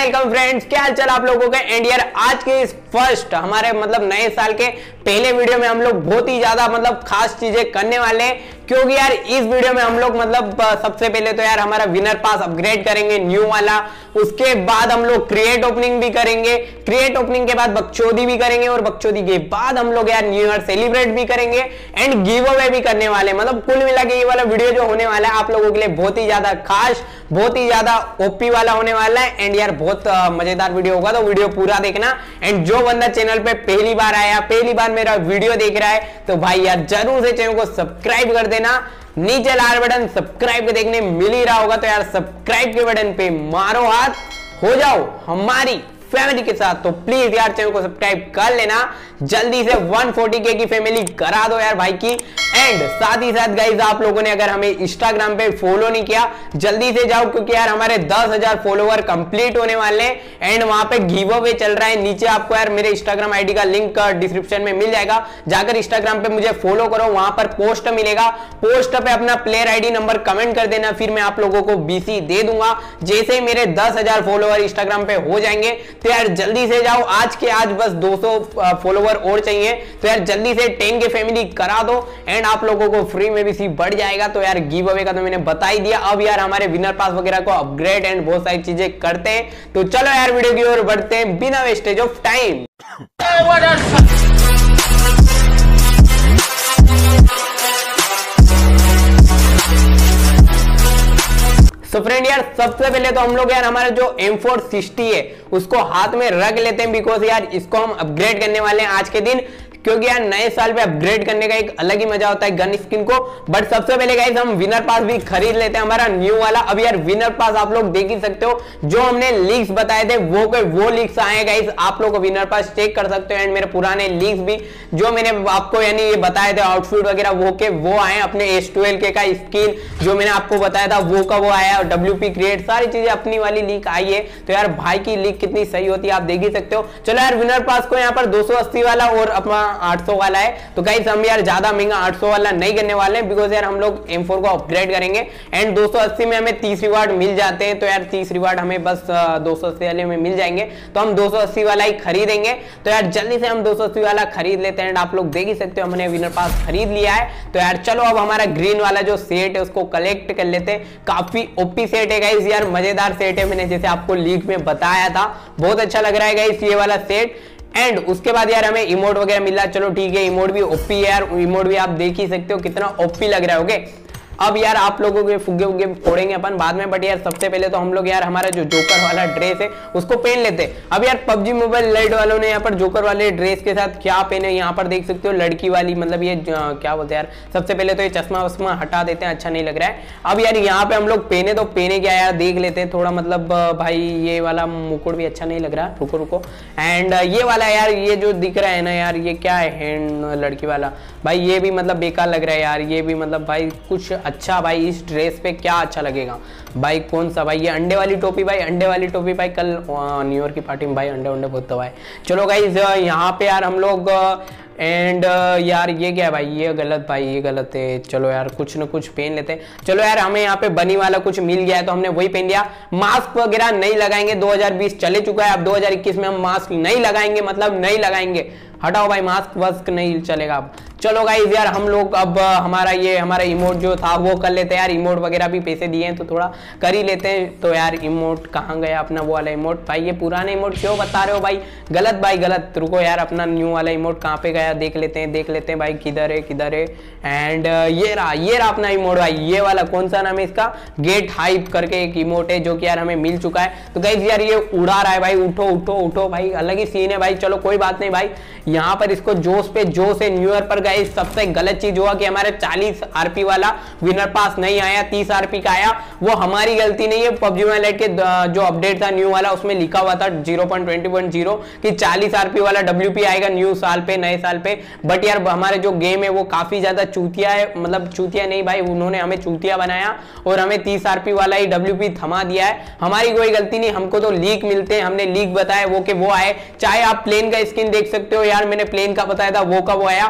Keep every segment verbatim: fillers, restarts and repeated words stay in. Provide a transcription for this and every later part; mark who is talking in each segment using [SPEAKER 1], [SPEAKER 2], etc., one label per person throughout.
[SPEAKER 1] Welcome friends, क्या हाल चाल आप लोगों के। एंड यार आज के इस फर्स्ट हमारे मतलब नए साल के पहले वीडियो में हम लोग बहुत ही ज्यादा मतलब खास चीजें करने वाले हैं, क्योंकि यार इस वीडियो में हम लोग मतलब सबसे पहले तो यार हमारा विनर पास अपग्रेड करेंगे न्यू वाला। उसके बाद हम लोग क्रिएट ओपनिंग भी करेंगे, क्रिएट ओपनिंग के बाद बकचोदी भी करेंगे और बकचोदी के बाद हम लोग यार न्यू ईयर सेलिब्रेट भी करेंगे एंड गिव अवे भी करने वाले। मतलब कुल मिला के ये वाला वीडियो जो होने वाला है आप लोगों के लिए बहुत ही ज्यादा खास, बहुत ही ज्यादा ओपी वाला होने वाला है। एंड यार बहुत मजेदार वीडियो होगा, तो वीडियो पूरा देखना। एंड जो बंदा चैनल पे पहली बार आया, पहली बार मेरा वीडियो देख रहा है, तो भाई यार जरूर से चैनल को सब्सक्राइब कर देना। नीचे लाल बटन सब्सक्राइब के देखने मिल ही रहा होगा, तो यार सब्सक्राइब के बटन पे मारो हाथ, हो जाओ हमारी फैमिली के साथ। तो प्लीज यार चैनल को सब्सक्राइब कर लेना, जल्दी से एक सौ चालीस के की फैमिली करा दो यार भाई की। एंड साथ ही साथ गाइज आप लोगों ने अगर हमें इंस्टाग्राम पे फॉलो नहीं किया, जल्दी से जाओ, क्योंकि यार हमारे दस हजार फॉलोवर कंप्लीट होने वाले हैं एंड वहां पे गिव अवे चल रहा है। नीचे आपको यार मेरे इंस्टाग्राम आईडी का लिंक डिस्क्रिप्शन में मिल जाएगा, जाकर इंस्टाग्राम पे मुझे फॉलो करो, वहां पर पोस्ट मिलेगा। पोस्ट पे अपना प्लेयर आईडी नंबर कमेंट कर देना, फिर मैं आप लोगों को बीसी दे दूंगा। जैसे ही मेरे दस हजार फॉलोवर इंस्टाग्राम पे हो जाएंगे, तो यार जल्दी से जाओ, आज के आज बस दो सौ फॉलोवर और चाहिए, तो यार जल्दी से टेन के फैमिली करा दो एंड आप लोगों को फ्री में भी सी बढ़ जाएगा। तो यार गिव अवे का तो मैंने बता ही दिया। अब यार हमारे विनर पास वगैरह को अपग्रेड एंड बहुत सारी चीजें करते हैं, तो चलो यार वीडियो की ओर बढ़ते हैं बिना वेस्टेज ऑफ टाइम। तो फ्रेंड यार सबसे पहले तो हम लोग यार हमारा जो एम फोर सिक्सटी है उसको हाथ में रख लेते हैं, बिकॉज यार इसको हम अपग्रेड करने वाले हैं आज के दिन, क्योंकि यार नए साल पे अपग्रेड करने का एक अलग ही मजा होता है गन स्किन को। बट सबसे पहले गाइस हम विनर पास भी खरीद लेते हैं हमारा न्यू वाला। अब यार विनर पास आप लोग देख ही सकते हो, जो हमने लीक्स बताए थे वो के वो लीक्स आए गाइस, आप लोग विनर पास चेक कर सकते हो। एंड मेरे पुराने लीक्स भी जो मैंने आपको यानी ये बताए थे आउटफिट वगैरह वो के वो आए, अपने एस ट्वेल्व के का स्किन जो मैंने आपको बताया था वो का वो आया, डब्ल्यू पी क्रिएट सारी चीजें अपनी वाली लीक आई है। तो यार भाई की लीक कितनी सही होती है आप देख ही सकते हो। चलो यार विनर पास को यहाँ पर दो सौ अस्सी वाला और अपना आठ सौ वाला है, तो गाइस हम यार ज्यादा महंगा आठ सौ वाला नहीं करने वाले हैं, बिकॉज यार हम लोग एम फोर को अपग्रेड करेंगे एंड दो सौ अस्सी में हमें तीस रिवार्ड मिल जाते हैं। तो यार तीस रिवार्ड हमें बस दो सौ अस्सी वाले में मिल जाएंगे, तो हम दो सौ अस्सी वाला ही खरीदेंगे। तो यार जल्दी से हम दो सौ अस्सी वाला खरीद लेते हैं। आप लोग देख ही सकते हो हमने विनर पास खरीद लिया है। तो यार चलो अब हमारा ग्रीन वाला जो सेट है उसको कलेक्ट कर लेते हैं। काफी ओपी सेट है गाइस, यार मजेदार सेट है, मैंने जैसे आपको लीक में बताया था, बहुत अच्छा लग रहा है गाइस ये वाला सेट। एंड उसके बाद यार हमें इमोट वगैरह मिला, चलो ठीक है, इमोट भी ओपी है यार, इमोट भी आप देख ही सकते हो कितना ओपी लग रहा है। ओके अब यार आप लोगों के फुग्गे वुग्गे फोड़ेंगे अपन बाद में, बट यार सबसे पहले तो हम लोग यार हमारा जो जोकर वाला ड्रेस है उसको पहन लेते हैं। अब यार पबजी मोबाइल लाइट वालों ने यहाँ पर जोकर वाले ड्रेस के साथ क्या पहने, यहाँ पर देख सकते हो लड़की वाली, मतलब ये क्या बोलते हैं यार, सबसे पहले तो ये चश्मा वश्मा हटा देते हैं, अच्छा नहीं लग रहा है। अब यार यहाँ पे हम लोग पहने तो पहने क्या यार देख लेते हैं थोड़ा, मतलब भाई ये वाला मुकुट भी अच्छा नहीं लग रहा, रुको रुको। एंड ये वाला यार ये जो दिख रहा है ना यार, ये क्या है हैंड लड़की वाला, भाई ये भी मतलब बेकार लग रहा है यार, ये भी मतलब भाई कुछ अच्छा भाई इस ड्रेस पे क्या अच्छा लगेगा भाई, कौन सा भाई, ये अंडे वाली टोपी, भाई अंडे वाली टोपी भाई, कल न्यू ईयर की पार्टी में भाई अंडे अंडे बहुत दवा है। चलो गाइस यहाँ पे यार हम लोग एंड uh, यार ये क्या है भाई, ये गलत भाई, ये गलत है। चलो यार कुछ ना कुछ पहन लेते हैं। चलो यार हमें यहाँ पे बनी वाला कुछ मिल गया है तो हमने वही पहन लिया। मास्क वगैरह नहीं लगाएंगे, दो हज़ार बीस चले चुका है, अब दो हज़ार इक्कीस में हम मास्क नहीं लगाएंगे, मतलब नहीं लगाएंगे, हटाओ भाई मास्क वास्क नहीं चलेगा अब। चलो गाइस यार हम लोग अब हमारा ये हमारा इमोट जो था वो कर लेते हैं यार, इमोट वगैरह भी पैसे दिए हैं तो थोड़ा कर ही लेते हैं। तो यार इमोट कहाँ गया अपना वो वाला इमोट, भाई ये पुराना इमोट क्यों बता रहे हो भाई, गलत भाई गलत, रुको यार अपना न्यू वाला इमोट कहाँ पे गया देख लेते हैं, देख लेते हैं भाई किधर है किधर है। एंड ये रहा ये रहा अपना इमोट भाई, ये वाला कौन सा नाम है इसका, गेट हाइप करके एक इमोट है जो कि यार हमें मिल चुका है। तो गाइस यार ये उड़ा रहा है भाई, उठो उठो उठो भाई, अलग ही सीन है भाई। चलो कोई बात नहीं भाई, यहाँ पर इसको जोश पे जोश है। न्यू ईयर पर गाइस सबसे गलत चीज हुआ कि हमारे चालीस आरपी वाला विनर पास नहीं आया, तीस आरपी का आया, वो हमारी गलती नहीं है। पबजी मोबाइल लाइट के जो अपडेट था न्यू वाला उसमें लिखा हुआ था zero point twenty point zero कि चालीस आरपी वाला डब्ल्यूपी आएगा न्यू साल पे, नए साल पे। बट यार हमारे जो गेम है वो काफी ज्यादा चूतिया है, मतलब चूतिया नहीं भाई, उन्होंने हमें चूतिया बनाया और हमें तीस आरपी वाला ही डब्ल्यूपी थमा दिया है। हमारी कोई गलती नहीं, हमको तो लीक मिलते हैं, हमने लीक बताया वो के वो आए। चाहे आप प्लेन का स्किन देख सकते हो यार, मैंने प्लेन का बताया था वो का वो आया। बट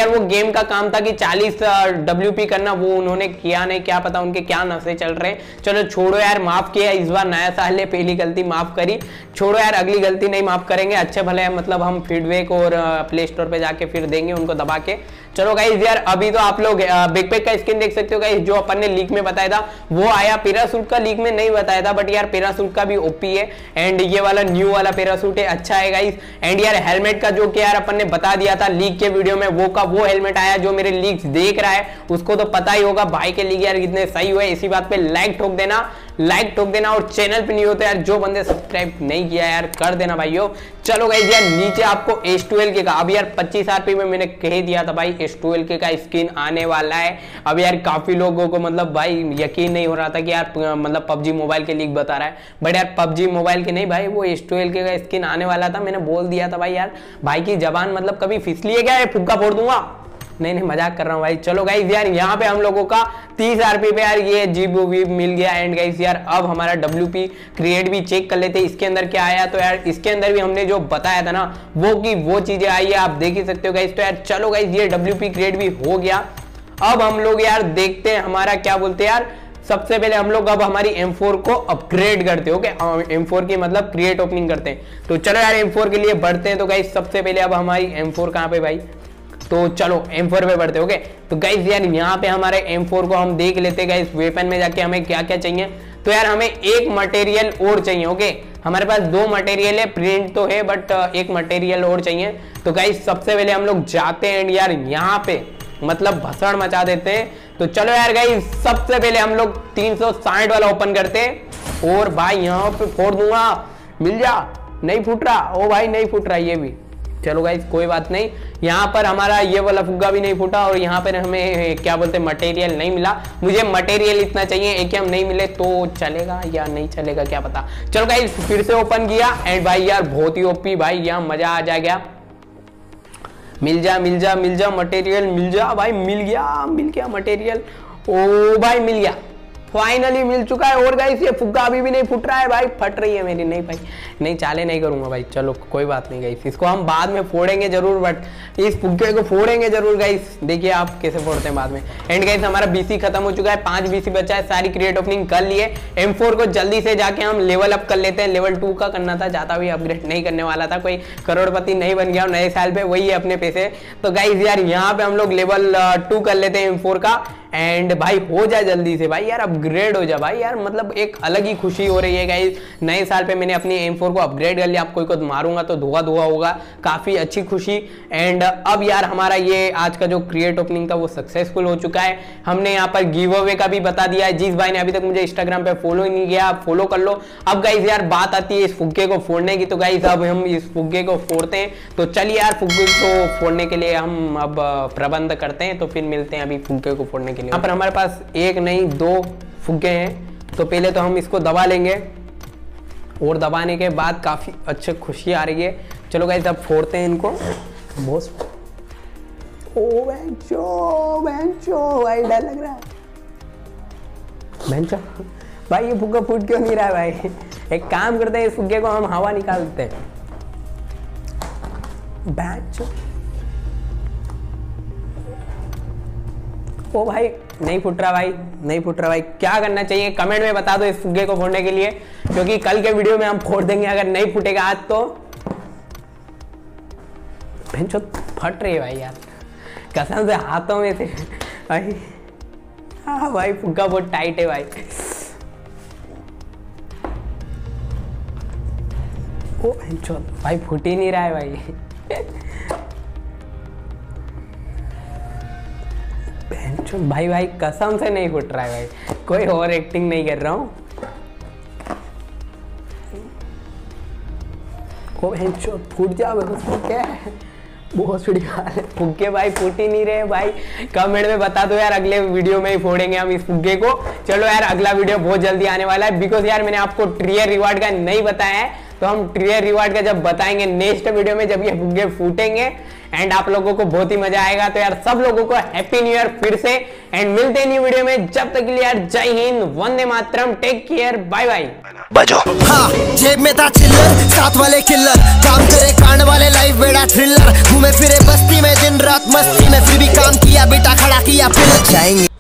[SPEAKER 1] यार वो गेम का काम था कि चालीस डब्ल्यूपी करना, वो उन्होंने किया नहीं, क्या पता उनके क्या नशे चल रहे हैं। चलो छोड़ो यार, माफ किया, इस बार नया साल है, पहली गलती माफ करी, छोड़ो यार, अगली गलती नहीं माफ करेंगे। अच्छे भले मतलब हम फीडबैक और प्ले स्टोर पे जाके फिर देंगे उनको दबा के। चलो गाइस यार, अभी तो आप लोग बैकपैक का स्किन देख सकते हो गाइस, जो अपन ने लीक में बताया था वो आया। पैरासूट का लीक में नहीं बताया था, बट यार पैरासूट का भी ओपी है, एंड ये वाला न्यू वाला पैरासूट है, अच्छा है गाइस। एंड यार हेलमेट का जो कि यार अपन ने बता दिया था लीक के वीडियो में, वो का वो हेलमेट आया। जो मेरे लीक्स देख रहा है उसको तो पता ही होगा भाई के लीक यार कितने सही हुए। इसी बात पे लाइक ठोक देना, लाइक ठोक देना, और चैनल पे नहीं होते यार जो बंदे सब्सक्राइब नहीं किया यार कर देना भाइयों। चलो गाइस यार, नीचे आपको एस ट्वेल्व के का अब यार पच्चीस आरपी में मैंने कह दिया था भाई एस ट्वेल्व के का स्किन आने वाला है। अब यार काफी लोगों को मतलब भाई यकीन नहीं हो रहा था कि यार मतलब पबजी मोबाइल के लीक बता रहा है, बट यार पबजी मोबाइल के नहीं भाई, वो एस ट्वेल्व के का स्किन आने वाला था। मैंने बोल दिया था भाई, यार भाई की जबान मतलब कभी फिसली है क्या, फुक्का फोड़ दूंगा। नहीं नहीं मजाक कर रहा हूँ भाई। चलो गाइस यार, यहाँ पे हम लोगों का तीस आरपी पे यार ये जीब वीब मिल गया। एंड गाइस यार, अब हमारा डब्ल्यूपी क्रिएट भी चेक कर लेते हैं इसके अंदर क्या आया। तो यार इसके अंदर भी हमने जो बताया था ना वो की वो चीजें आई है, आप देख ही सकते हो गाइस। तो यार चलो गाइस, ये डब्ल्यूपी क्रिएट भी हो गया। अब हम लोग यार देखते हैं हमारा क्या बोलते हैं यार, सबसे पहले हम लोग अब हमारी एम फोर को अपग्रेड करते हैं। ओके, एम फोर की मतलब क्रिएट ओपनिंग करते हैं। तो चलो यार एम फोर के लिए बढ़ते हैं। तो गाइस सबसे पहले अब हमारी एम फोर कहाँ पे भाई, तो चलो एम फोर पे बढ़ते हैं। ओके, तो गाइस यार यहाँ पे हमारे एम फोर को हम देख लेते हैं गाइस, वेपन में जाके हमें क्या क्या चाहिए। तो यार हमें एक मटेरियल और चाहिए। ओके, हमारे पास दो मटेरियल है, प्रिंट तो है बट एक मटेरियल और चाहिए। तो गाइस सबसे पहले हम लोग जाते हैं यार यहाँ पे मतलब भसड़ मचा देते हैं। तो चलो यार गाइस, सबसे पहले हम लोग तीन सौ साठ वाला ओपन करते हैं, और भाई यहाँ पे फोड़ दूंगा, मिल जा। नहीं फूट रहा, ओ भाई नहीं फूट रहा ये भी। चलो गाइस कोई बात नहीं, यहाँ पर हमारा ये वाला फुग्गा भी नहीं फूटा, और यहाँ पर हमें क्या बोलते हैं मटेरियल नहीं मिला। मुझे मटेरियल इतना चाहिए, एक हम नहीं मिले तो चलेगा या नहीं चलेगा क्या पता। चलो गाइस फिर से ओपन किया, एंड भाई यार बहुत ही ओपी भाई, यहाँ मजा आ जाएगा। मिल जा मिल जा मिल जा मटेरियल, मिल जा भाई, मिल गया मिल गया मटेरियल। ओ भाई मिल गया, फाइनली मिल चुका है। और गाइस ये फुग्गा अभी भी नहीं फूट रहा है भाई, फट रही है मेरी। नहीं भाई नहीं, चाले नहीं करूंगा भाई। चलो कोई बात नहीं गाइस, इसको हम बाद में फोड़ेंगे जरूर, बट इस फुग्गे को फोड़ेंगे जरूर गाइस। देखिए आप कैसे फोड़ते हैं बाद में। एंड गाइस हमारा बीसी खत्म हो चुका है, पांच बीसी बचा है, सारी क्रिएट ओपनिंग कर लिए। एम फोर को जल्दी से जाके हम लेवल अप कर लेते हैं। लेवल टू का करना था, ज्यादा भी अपग्रेड नहीं करने वाला था, कोई करोड़पति नहीं बन गया नए साल पे, वही है अपने पैसे। तो गाइस यार यहाँ पे हम लोग लेवल टू कर लेते हैं एम फोर का। एंड भाई हो जाए जल्दी से भाई यार, अपग्रेड हो जाए भाई यार, मतलब एक अलग ही खुशी हो रही है गाइस। नए साल पे मैंने अपनी एम फोर को अपग्रेड कर लिया। आप कोई को मारूंगा तो धुआं धुआं होगा, काफी अच्छी खुशी। एंड अब यार हमारा ये आज का जो क्रिएट ओपनिंग था वो सक्सेसफुल हो चुका है। हमने यहाँ पर गिव अवे का भी बता दिया है। जिस भाई ने अभी तक मुझे इंस्टाग्राम पे फॉलो ही नहीं किया, आप फॉलो कर लो। अब गाइस यार बात आती है इस फुग्गे को फोड़ने की। तो गाइस अब हम इस फुग्गे को फोड़ते हैं। तो चलिए यार फुग्गे को फोड़ने के लिए हम अब प्रबंध करते हैं, तो फिर मिलते हैं अभी फुग्गे को फोड़ने के लिए। यहाँ पर हमारे पास एक नहीं दो फुग्गे हैं। तो पहले तो हम इसको दबा लेंगे, और दबाने के बाद काफी अच्छी खुशी आ रही है। चलो गाइस अब फोड़ते हैं इनको। बॉस ओ बेंचो बेंचो भाई, डर लग रहा है बेंचो भाई। ये फुग्गा फूट क्यों नहीं रहा है भाई? एक काम करते हैं, इस फुग्गे को हम हवा निकाल देते हैं। बेंचो ओ भाई नहीं फुट रहा भाई, नहीं फुट रहा भाई। क्या करना चाहिए कमेंट में बता दो इस फुग्गे को फोड़ने के लिए, क्योंकि कल के वीडियो में हम फोड़ देंगे। अगर नहीं फुटेगा आज तो बेंचो फट रही है भाई यार, कसम से हाथों में से भाई। हाँ भाई फुग्गा बहुत टाइट है भाई। ओ बेंचो भाई फुट ही नहीं रहा है भाई। भाई भाई कसम से नहीं फुट रहा है भाई, कोई और एक्टिंग नहीं कर रहा हूँ। फूट जा क्या है, बहुत फुग्गे भाई फूट ही नहीं रहे भाई। कमेंट में बता दो यार, अगले वीडियो में ही फोड़ेंगे हम इस फुग्गे को। चलो यार अगला वीडियो बहुत जल्दी आने वाला है, बिकॉज यार मैंने आपको ट्रियर रिवार्ड का नहीं बताया है। तो हम ट्रियर रिवार्ड का जब बताएंगे नेक्स्ट वीडियो में, जब ये फुग्गे फूटेंगे, एंड आप लोगों को बहुत ही मजा आएगा। तो यार सब लोगों को हैप्पी न्यू ईयर फिर से, एंड मिलते हैं न्यू वीडियो में। जब तक के लिए यार जय हिंद, वंदे मातरम, टेक केयर, बाय बाय।
[SPEAKER 2] बजो। हाँ, जेब में था चिल्लर, साथ वाले किल्लर, काम करे कांड वाले, लाइफ बेड़ा थ्रिलर, घूमे फिरे बस्ती में दिन रात मस्ती में, फिर भी काम किया बेटा खड़ा किया, फिर जाएंगे